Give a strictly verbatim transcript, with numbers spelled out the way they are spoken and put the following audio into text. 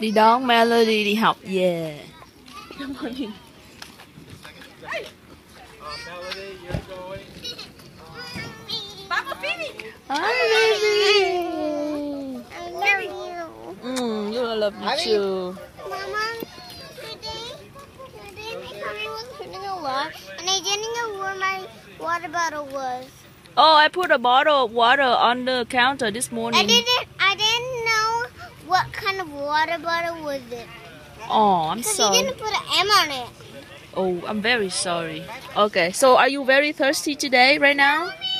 Đi đón Melody đi học về. Good morning. Papa Phoebe. Hi, baby. I love you. Mm, you love you too. Mama, today, today mommy was putting a lot, and I didn't know where my water bottle was. Oh, I put a bottle of water on the counter this morning. I didn't. I didn't know what kind of water bottle was it. Oh, I'm Because sorry. you didn't put an M on it. Oh, I'm very sorry. Okay, so are you very thirsty today, right now?